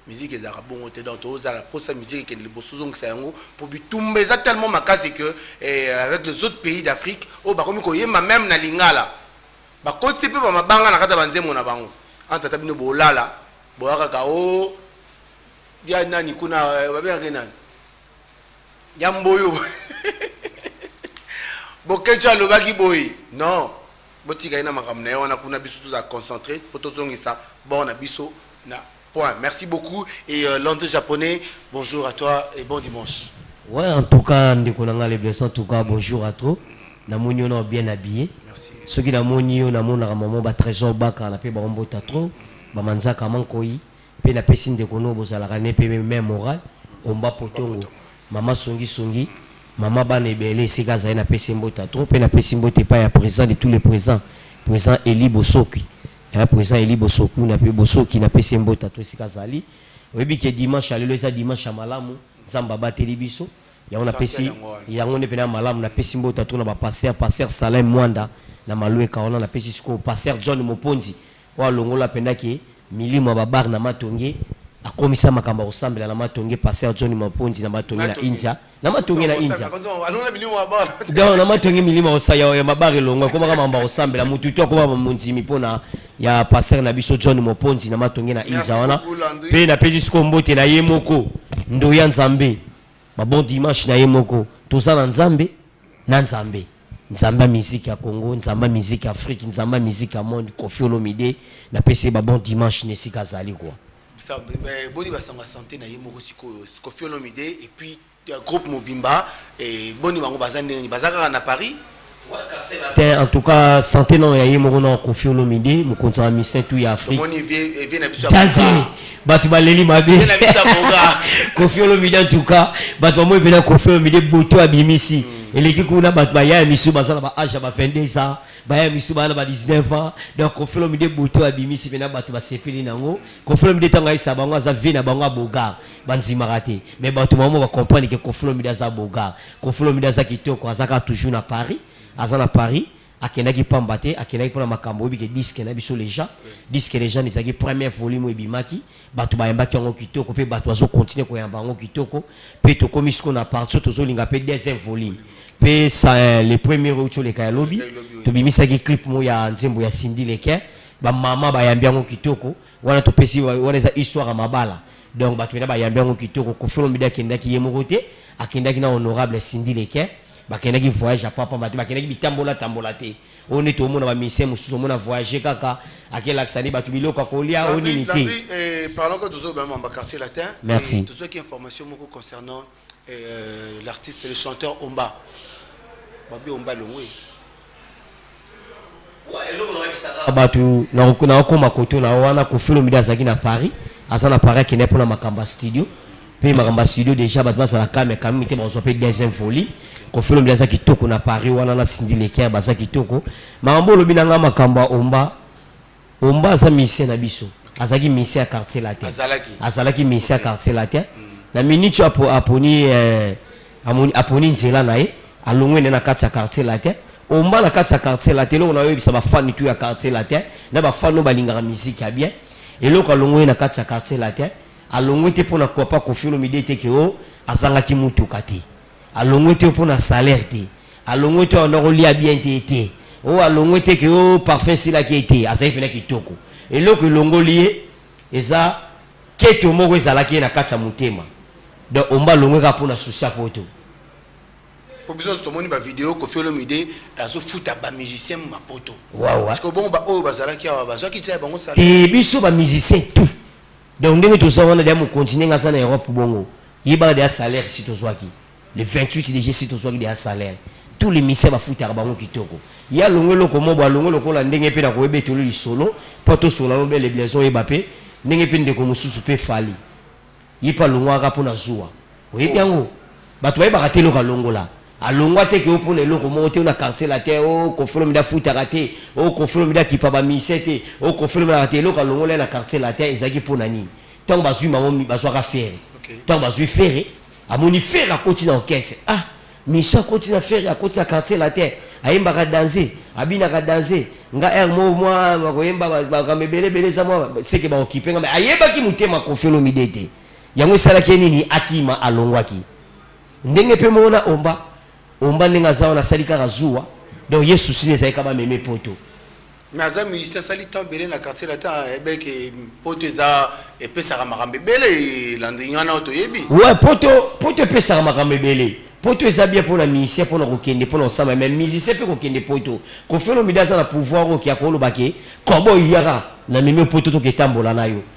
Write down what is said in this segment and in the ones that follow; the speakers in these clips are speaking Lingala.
musique est bon côté dans tous la pour sa musique qui est le bossozong c'est un pour bitumba ça tellement makasi que avec les autres pays d'Afrique au ba comme ko yema même na lingala ba côté pe ba mabanga na kata banzemo na bango anta tabino bolala boyaka ka o dia nani kuna ba be nani yamboyo bokecha lobaki boy non botika ina makamna on a kuna biso tous à concentrer potozongi ça bon na biso na point. Merci beaucoup et l'anglais japonais bonjour à toi et bon dimanche. Ouais, en tout cas ndeko les blessés en tout cas bonjour à toi. Na moni on bien habillé. Merci. Ceux qui na moni on a mon maman ba trésor baka na pe ba mbota trop ba manzaka mankoi pe na pesi ndeko no bozala kané pe même moral on ba potongo mama songi mama ba nebele sika za na pesi mbota trop pe na pesi mbote pa ya président de tous les présidents président Eli Bosoki. Le président Eli Bosoku na pe Bosoki na pesi mbota trop sika zali oyebi ke dimanche alelo eza dimanche ya malamu zamba ba telebiso ya on a pesi ya ngone pe na malamu na pesi mbota trop na ba passer Salem Mwanda na malue kaona na pesi siko passer John Moponzi wa longola pendaki milimo babar na matonge akomisa makamba osambela na matonge passer John Moponzi na matonge na India na matonge na India alona milimo babar gawa na matonge milimo osaya ya mabare longo koma kama mamba osambela mutu to koma munzimi pona ya passer na biso John Moponzi na matonge na India wana pe na pesi siko mbote na yemoko ndo ya nzambe ba bon dimanche na yemoko toza na nzambe na nzambe nzamba musique ya Congo nzamba musique Afrique nzamba musique ya monde Koffi Olomide na pesi ba bon dimanche ne sika zali quoi ça boni basanga santé na yemoko siko Koffi Olomide et puis groupe Mobimba et boni bango bazane bazaka na Paris en tout cas santé non ya yemoko na Koffi Olomide mo kontra mission tout ya Afrique boni vie na biso batu baleli mabe na biso bonga Koffi Olomide en tout cas batu mo ebena Koffi Olomide boto abimisi eleki kuna batu baya misu bazana ba age ba 22 ans baya misu bana ba 19 ans donc Koffi Olomide boto abimisi bena batu ba sepeli nango Koffi Olomide tanga isa bango za vie na bango boga banzima raté mais batu mamo ba comprendre que Koffi Olomide za boga Koffi Olomide za kitoko azaka toujours na Paris azana Paris akendaki pambate akendaki pona makambo obi ke disque na biso les gens ezaki première volume ebimaki batu bayambaki yango kitoko pe batu azo continuer ko yamba yango kitoko pe to komisiko na partie tozo linga pe deuxième volume pe ça les premiers retours les kaya lobby to bimisaki clip mo ya nzembo ya Cindy Leke ba mama bayambi yango kitoko wana to pesi wana za histoire ya mabala donc batu bena bayambi yango kitoko Koffi Olomide akendaki yemoko te akendaki na honorable Cindy Leke bakendaki voyage à papa mati bakendaki bitambola te on est au monde ba mission mususu mona voyager kaka akela ksani batu biloko kolia on unité parlons que toujours dans le quartier latin. Merci. Tout ce qui information concernant l'artiste le chanteur Omba Babi Omba Longwe batu na koma koto na wana Koffi Olomide azaki na Paris azana Paris qui n'est pour na makamba studio pe makamba studio déjà batu basala kame kame te bazo pe deuxième folie Koffi Olomide azaki toko na Paris wana na Cindy Leke bazaki toko makambo lobi na ngama makamba Omba za mission na biso azaki mission ya quartier latin azalaki mission ya quartier latin na minute aponi nzela na ye alongwe na kati ya quartier latin Omba na kati ya quartier latin lo na yebisa ba fan tu ya quartier latin na ba fan no balingaka musique ya bien eloko alongwe na kati ya quartier latin alongwe te pona kwa pa Koffi Olomide te ke o azangaki mutuka te alongwe te pona salaire te alongwe te onokolia bien te o alongwe te ke o parfum sila ki te azali pena kitoko eloko elongoli eza keto moko ezalaki na kati ya motema donc Omba alongwe ka pona susia poto pour besoin de tomoni ba vidéo Koffi Olomide azo futa ba musicien ma poto parce que bon ba o bazalaki awa bazaki tsa bango salaire te biso ba musicien tout donc ndenge to ça wana dem continuer ngasa na Europe bongo yiba de salaire si to zwaki le 28 déjà si to zwaki de salaire tous les musiciens ba futa bango kitoko ya longwe loko mo ba longwe loko la ndenge pe na ko ebetolo li solo poto solo no bele blason e bape ndenge pe ndeko mususu pe fali yipa longwa ka pona zuwa oyebi yango bato ba ratelo ka longola alongwa te ke opona eloko moko te na quartier la terre o Koffi Olomide futa raté o Koffi Olomide ki pa ba misete o Koffi Olomide raté eloko longola na quartier la terre ezaki pona nini tant bazui mamomi bazwaka faire tant bazui faire amoni faire a continuer en caisse mission continue faire à côté quartier la terre ayemba ka danser abina ka danser nga moi bakoyemba bakamebele bele za moi c'est que ba occuper nga ayeba ki mutema Koffi Olomide te yango sala ke nini akima alongwaki ndenge pe mona omba ndenge za na salika razuwa donc yesu sine za ka ba meme poto mais aza musicien sali tant belé na quartier la terre ebeke poto za epesaka makambe belé landingana oto yebi ouais poto epesaka makambe belé poto eza bien pour la musicien pour kokende pour ensemble mais musicien peut kokende poto Koffi Olomide za na pouvoir okia ko lobake kobo yara na meme poto to ketambola na yo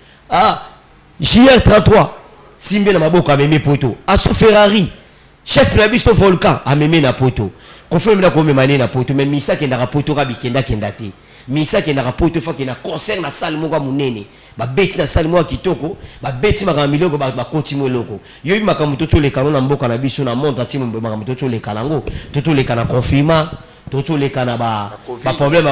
JR33 simbe na maboko a meme poto aso Ferrari chef na biso volcan a meme na poto Koffi Olomide ko memane na poto mais misa kenda poto ka bikenda kendate misa kenda poto fa kena concert na salle moko munene ba beti na salle moko kitoko ba beti makambo miloko ba continue loko yo bi makambo to le kanona mboka na biso na monde ati makambo to le kanango to le kana confinement to le kana ba problème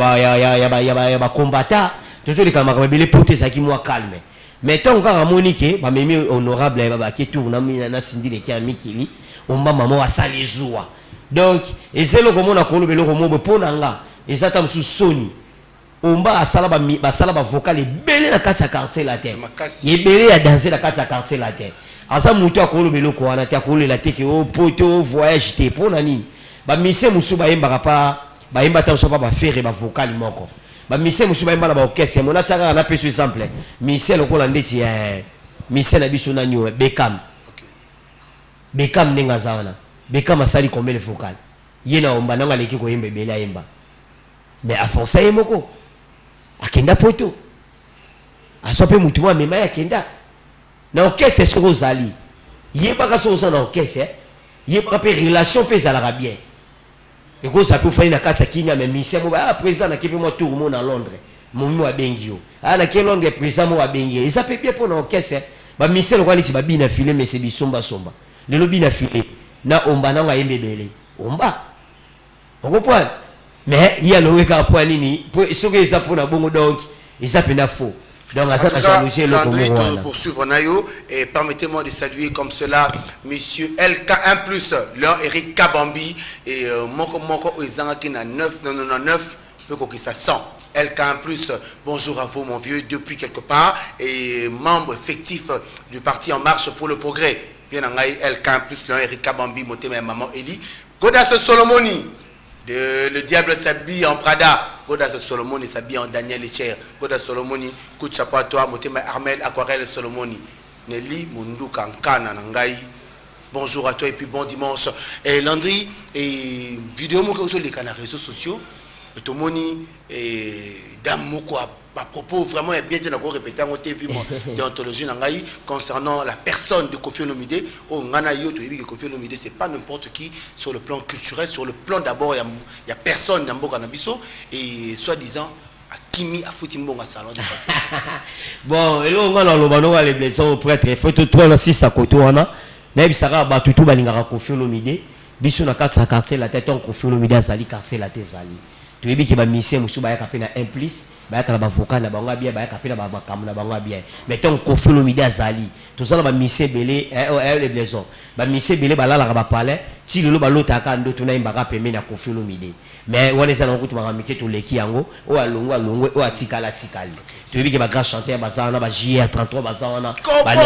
ya combattant to le kana makambo bele poto ça qui moi calme mais tant ka monique ba memi honorable ba ki tour na sindi le kia mikili omba mama wa sali zuwa donc ezelo komona ko lobelo ko mo ponanga ezata msu soni omba asala ba vocal ebele na kati ya quartier la terre ebele ya danser na kati ya quartier la terre asa mutu akolo beloko wana te akolo la te ke o poto voyage te pona nini ba mise musu ba yemba ta so ba faire ba vocal moko ba mise musu ba yemba na ba orchestre mona tsaka na peso exemple mise lokola ndeti mise na biso na nyo Beckham ninga zawana Beckham asali combien de vocal yena omba nanga leki ko yemba bela yemba mais a força yemoko akenda poto asope mutu mwa mema ya kenda na orchestre soko zali yebaka so na orchestre yebaka pe relation pe za la bien et ko ça peut faire na kati kinga mais mission mo président na kipe mo tour mo na Londres mo mi wa bengio na ke Londres président mo wa bengio ça peut bien pour na orchestre ba mission lo kwani ti ba bina filé mais c'est bisomba somba le lobby na filé na omba na nga yembebele omba on comprend mais il y a le cas pour nini ce que ça pour na bongo donc il s'appelle faux donc à ça Landry pour suivre nayo et permettez-moi de saluer comme cela monsieur LK1+ Léon Eric Kabambi et moko ezanga ki na 999 peut ko ki ça 100 LK1+, bonjour à vous mon vieux depuis quelque part et membre effectif du parti En Marche pour le Progrès bien ngai LK1+ Léon Eric Kabambi motema maman Eli Godas Solomoni le diable s'habille en Prada. Godas Solomoni s'habille en Daniel Echer. Godas Solomoni, coup de chapeau à toi, Motema Armel, Aquarelle Solomoni. Nelly Mundu Kankana Nangai. Bonjour à toi et puis bon dimanche. Et Landry, et vidéo moko sur les réseaux sociaux. Tout le monde dame moko à propos vraiment bien dit encore répété en TV déontologie nangai concernant la personne de Koffi Olomide au ngana yo to yebi que Koffi Olomide c'est pas n'importe qui sur le plan culturel sur le plan d'abord il y a personne dans mboka na biso et soi-disant Kimi a foutu mbonga salon de bon et là on a lobano les blessons prêtre il faut tout la 6 à côté wana na bisaka ba tutu balingaka Koffi Olomide biso na 4 quartier la tête on Koffi Olomide azali quartier la tête zali to yebi que ba mission musu ba ya kapena implice ba ya ba vocal na bango bien ba ya kapena ba makam na bango bien mais tant Koffi Olomide azali to sala ba mission belé les blessons ba mission belé ba la ba palais ti lelo ba lota ka ndoto na imbaka pembe na Koffi Olomide mais on est allé en route maramike to leki yango o alongo o atikala tikali to yebi que ba grand chanteur bazana ba JR33 bazana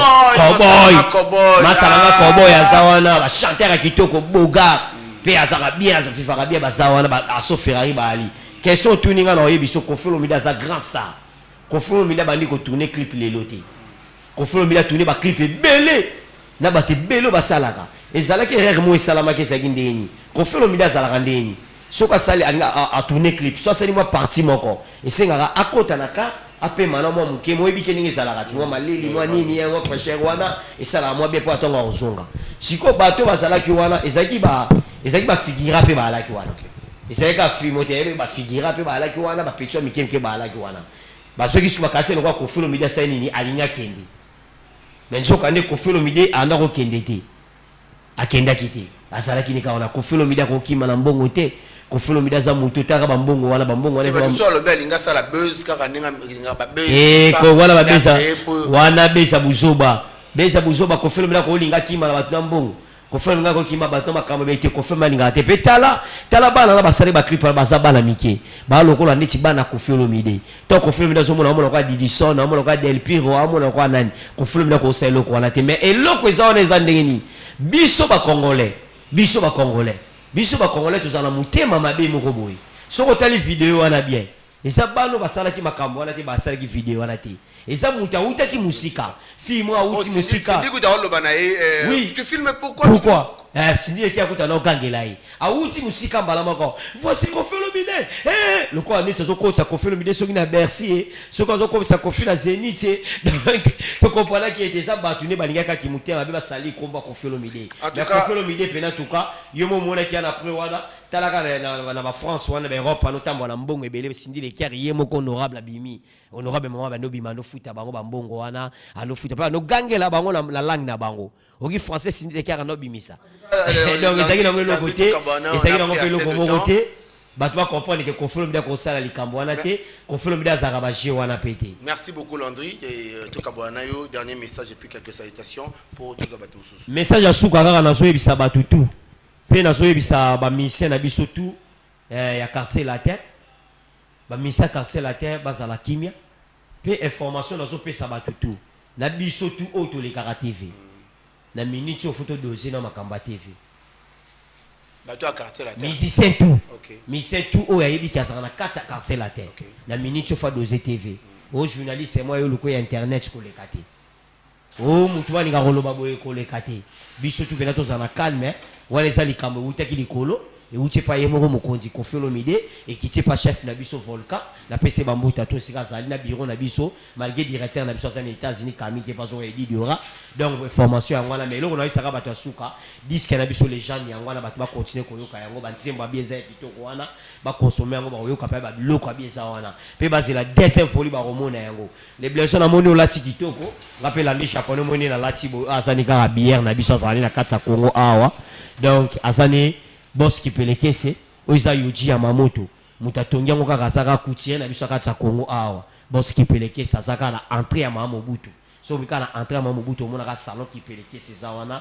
cowboy masalanga cowboy azana ba chanteur akitoko boga pe azara bien azafifaka bien bazawana ba aso Ferrari ba ali question tuninga na oyebiso Koffi Olomide aza grand star Koffi Olomide bandi ko tourner clip leloté Koffi Olomide tourner ba clip belé na ba te belo basalaka ezalaki rare mo esalama ke zaki ndeni Koffi Olomide azalaka ndeni soka sali a tourner clip so sali moi parti moko esengaka akota naka ape mana mo muke mo ebike ningi ezalaka ti mo maleli mo nini yango fraîcheur wana esala mo bien po atonga ozonga siko bato bazalaki wana ezaki ba figura pe ba alaki wana ezalaki ka filmote ba figura pe ba alaki wana ba petio mikemke ba alaki wana ba soki suma kase no kwa Koffi Olomide sa nini alinya kende mais nzoka ne Koffi Olomide anda ko kende te akenda kite azalaki ni ka wana Koffi Olomide ko kima na mbongo te Koffi Olomide za mutu taka ba mbongo wana va so le bel inga sala buzz kaka ninga ba buzz ko wala ba beza wana beza buzoba Koffi Olomide ko linga kima na batu na mbongo Kofel nga ko kima bato makamba bete Kofel malinga te pe tala bana na basale ba clip ba bana mike ba lokola neti bana Koffi Olomide to Koffi Olomide zo mona mona kwa Didison na mona kwa Del Piro mona kwa nani Koffi Olomide ko selo ko wana te mais eloko ezana ezandengeni biso ba congolais tozana mutema mabe moko boy soko tali vidéo wana bien eza bano basala ki makambo wana te basala ki vidéo wana te eza muta uta ki musika film wa uti musika oui tu filmes pourquoi Sindi qui a coûté un gangela a outi musika mbala moko voici Koffi Olomide le quoi ni so ko ça Koffi Olomide so na Bercy so ko zo ko ça Koffi na Zénith donc tu comprends qui était ça batune balinga ki mutema be basali komba Koffi Olomide mais Koffi Olomide pena tout cas yomo mona ki ana après wana talaka na France wana Europe notamment na mbongo ebele Sindi le qui yemo honorable abimi honorable maman ba no bimano futa bango ba mbongo wana ano futa pa no gangela bango na langue na bango oki français Sindi le qui ana bimisa donc ezaki nango eloko te ezaki nango eloko moko te bato bakomprendre ke Koffi Olomide akosala likambo wana te Koffi Olomide azalaka baje wana pe te. Merci beaucoup Landry et tokabwana yo dernier message et puis quelques salutations pour tous bato mosusu. Message ya suka kaka nazoyebisa bato tu pe nazoyebisa bamisien na biso tu ya quartier latin bamisien quartier latin bazala kimia pe information nazopesa bato tu na biso tu oyo tolekaka TV na minute au photo dossier dans Makamba TV. Bateau à quartier latin. Musicien tout. OK. Musicien tout au yabi qui a na 4 quartier latin. Na minute au photo dossier TV. Au journaliste c'est moi le ko internet ko le kate. Oh mutuwa ni ngaro loba boye ko le kate. Biso tout benato za na calme. Wale za likambo utaki likolo. Et où tu pas yemoko mokonzi Koffi Olomide et qui tu pas chef na biso Volcan na PC Bambuta to sika zali na bureau na biso malgré directeur na biso aux États-Unis Camille qui pas edi diora donc formation ngwana mais loko na isaka bato suka disque na biso les gens ngwana bato ba continuer koyoka yango ba nzemba bieza kitoko wana ba consommer yango ba koyoka pa ba loko bieza wana pe ba la deuxième folie ba romona yango les blessures na moni olati kitoko rappelle les japonais moni na lati bo azani ka bière na biso azali na katsa Congo awa donc azani boss qui peut les caisser oza yoji ya mamoto mutatongia ngoka kazaka kutie na biso katsa Congo awa boss qui peut les caisser azaka na entrée ya mama Mobutu so bika na entrée ya mama Mobutu mona ka salon qui peut les caisser zawana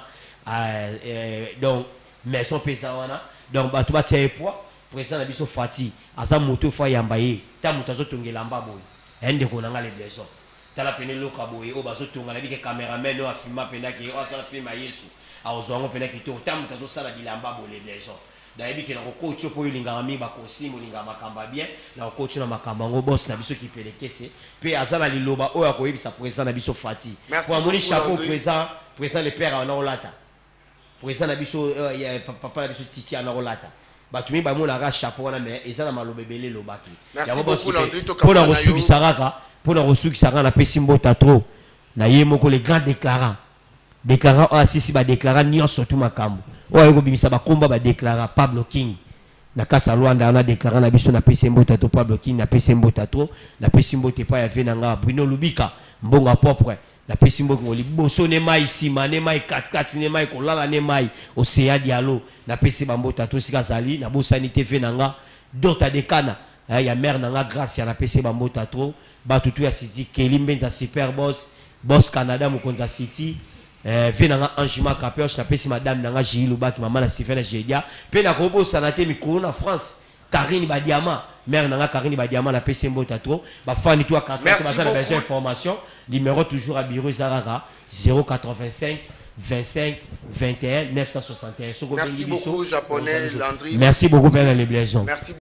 donc maison pesawana donc bato batia poids président na biso Fati aza moto fa yamba ye ta mutazo tongela mbaboy ende ko nanga les blessures tala pene loka boy o bazo tonga na bike cameraman no afilma pena ki o sa filma Yesu a ozwango pena ki to tamu tazo sala bilamba bolé blessures dayebi ke na coach po yolinga mi ba kosimo linga makamba bien na coach na makamba ngo boss na biso ki pelekese pe azala liloba oyo akoyebisa président na biso Fati pour amoni chapeau président le père na olata président na biso papa na biso Titi na olata batumi ba mona ka chapeau na mais ezala malobe belé lobaki merci beaucoup Landry to pour la resubisaraka pour la resubisaraka na pesimbo tatro na yemoko les grands déclarant asisi ba déclarant nyo surtout makambo oyo ko bimisa ba komba ba déclarant Pablo King na katsa Luanda na déclarant na biso na pesimbo tato Pablo King na pesimbo tato na pesimbo te pa ya venanga Bruno Lubika mbonga propre na pesimbo ko liboso ne mai sima ne mai kat ne mai ko lala ne mai Océan Diallo na pesimbo mbota to sika zali na bosani TV nanga Dota Dekana ya mère nanga grâce ya na pesimbo mbota to ba tutu ya City Kelimbenza super boss Canada Mukonza City venanga Anjima Kapioche na pesi madame nanga Jilubaki maman na Stéphane Jedia pe na kobo sanate mikolo na France Karine Badiama mère nanga Karine Badiama na pesi mbota to ba fani to 45 bazana besoin information numéro toujours à bureau Zarara 085 25 21 961. Merci beaucoup japonais Landry. Merci beaucoup Père les Blaisons. Merci.